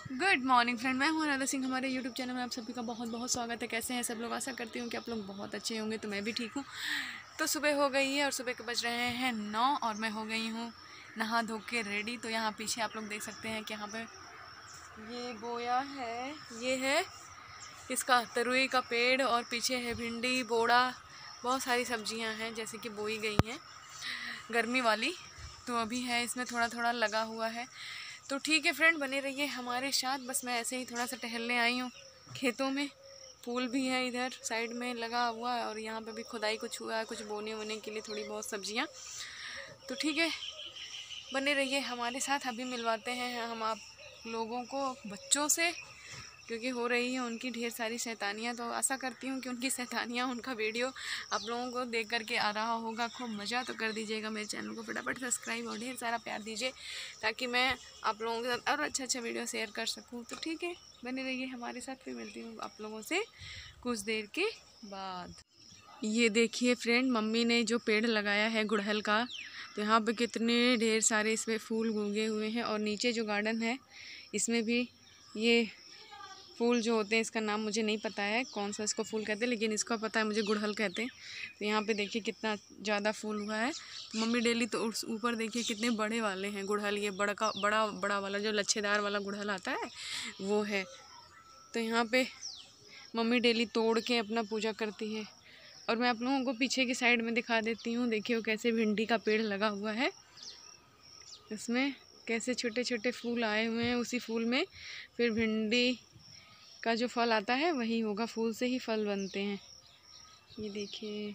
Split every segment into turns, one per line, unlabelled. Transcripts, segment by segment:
Good morning friend, मैं हूँ राधा सिंह। हमारे यूट्यूब चैनल में आप सभी का बहुत बहुत स्वागत है। कैसे हैं सब लोग? आशा करती हूँ कि आप लोग बहुत अच्छे होंगे। तो मैं भी ठीक हूँ। तो सुबह हो गई है और सुबह के बज रहे हैं 9 और मैं हो गई हूँ नहा धो के रेडी। तो यहाँ पीछे आप लोग देख सकते हैं कि यहाँ पे ये बोया है, ये है इसका तरुई का पेड़ और पीछे है भिंडी, बोड़ा, बहुत सारी सब्जियाँ हैं जैसे कि बोई गई हैं गर्मी वाली। तो अभी है इसमें थोड़ा थोड़ा लगा हुआ है। तो ठीक है फ्रेंड, बने रहिए हमारे साथ। बस मैं ऐसे ही थोड़ा सा टहलने आई हूँ खेतों में। फूल भी है इधर साइड में लगा हुआ और यहाँ पे भी खुदाई कुछ हुआ है, कुछ बोने वोने के लिए थोड़ी बहुत सब्जियाँ। तो ठीक है, बने रहिए हमारे साथ। अभी मिलवाते हैं हम आप लोगों को बच्चों से, क्योंकि हो रही है उनकी ढेर सारी शैतानियाँ। तो आशा करती हूँ कि उनकी शैतानियाँ, उनका वीडियो आप लोगों को देख करके आ रहा होगा खूब मज़ा। तो कर दीजिएगा मेरे चैनल को फटाफट सब्सक्राइब और ढेर सारा प्यार दीजिए ताकि मैं आप लोगों के साथ और अच्छा वीडियो शेयर कर सकूँ। तो ठीक है, बने रहिए हमारे साथ। फिर मिलती हूँ आप लोगों से कुछ देर के बाद। ये देखिए फ्रेंड, मम्मी ने जो पेड़ लगाया है गुड़हल का, तो यहाँ पे कितने ढेर सारे इसमें फूल उगे हुए हैं। और नीचे जो गार्डन है इसमें भी ये फूल जो होते हैं, इसका नाम मुझे नहीं पता है कौन सा इसको फूल कहते हैं, लेकिन इसको पता है मुझे गुड़हल कहते हैं। तो यहाँ पे देखिए कितना ज़्यादा फूल हुआ है। तो मम्मी डेली तो उस ऊपर देखिए कितने बड़े वाले हैं गुड़हल, ये बड़ा वाला जो लच्छेदार वाला गुड़हल आता है वो है। तो यहाँ पे मम्मी डेली तोड़ के अपना पूजा करती है। और मैं आप लोगों को पीछे की साइड में दिखा देती हूँ। देखिए वो कैसे भिंडी का पेड़ लगा हुआ है, इसमें कैसे छोटे छोटे फूल आए हुए हैं। उसी फूल में फिर भिंडी का जो फल आता है वही होगा, फूल से ही फल बनते हैं। ये देखिए,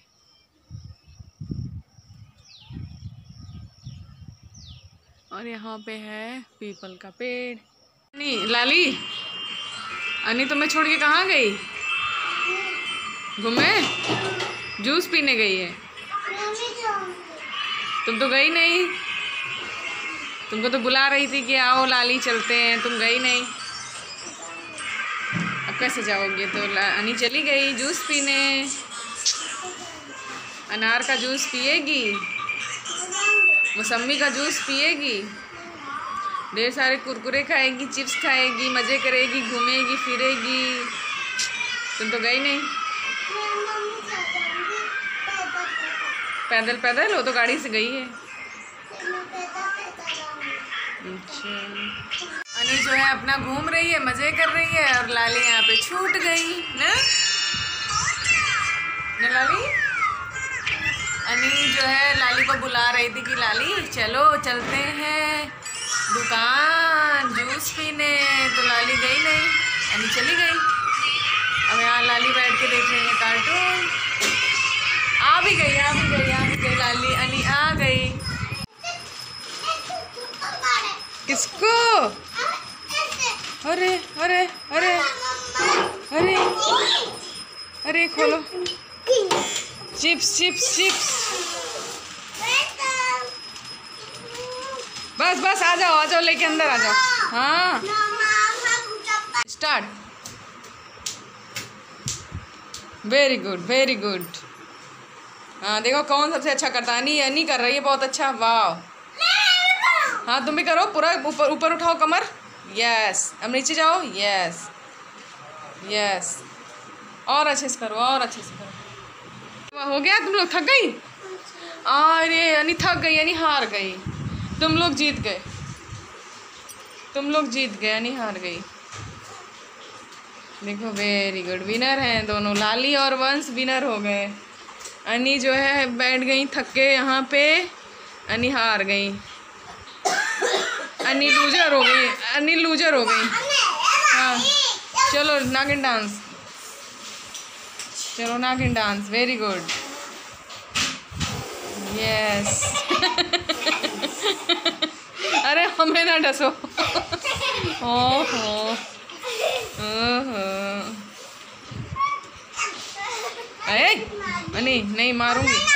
और यहाँ पे है पीपल का पेड़। लाली अनी तुम्हें छोड़ के कहाँ गई? घूमे, जूस पीने गई है? तुम तो गई नहीं, तुमको तो बुला रही थी कि आओ लाली चलते हैं, तुम गई नहीं। अब कैसे जाओगे? तो अनी चली गई जूस पीने, अनार का जूस पिएगी, मौसम्मी का जूस पिएगी, ढेर सारे कुरकुरे खाएगी, चिप्स खाएगी, मज़े करेगी, घूमेगी फिरेगी। तुम तो गई नहीं। पैदल पैदल, वो तो गाड़ी से गई है। अच्छा, अनी जो है अपना घूम रही है, मज़े कर रही है, और लाली यहाँ पे छूट गई ना लाली। अनी जो है लाली को बुला रही थी कि लाली चलो चलते हैं दुकान जूस पीने। तो लाली गई नहीं, अनी चली गई। अब यहाँ लाली बैठ के देख रही है कार्टून। आ भी गई लाली, अनी आ गई। किसको? अरे अरे अरे अरे अरे, खोलो चिप्स चिप्स चिप्स। बस बस आ जाओ लेके अंदर आ जाओ। हाँ start. Very good very good. हाँ देखो कौन सबसे अच्छा करता है। अनी कर रही है बहुत अच्छा, वाह। हाँ तुम भी करो, पूरा ऊपर ऊपर उठाओ कमर। यस, अब नीचे जाओ। यस यस, और अच्छे से करो, और अच्छे से करो। हो गया? तुम लोग थक गई? अरे अनी थक गई, अनी हार गई। तुम लोग जीत गए, तुम लोग जीत गए, अनी हार गई। देखो वेरी गुड, विनर हैं दोनों, लाली और वंश विनर हो गए। अनी जो है बैठ गई थक के यहाँ पे, अनी हार गई। अनी लूजर हो गई, अनी लूजर हो गई। हाँ चलो नागिन डांस, चलो नागिन डांस। Very good, yes. अरे हमें ना डसो। ओहो ओहो, अरे अनी नहीं मारूंगी।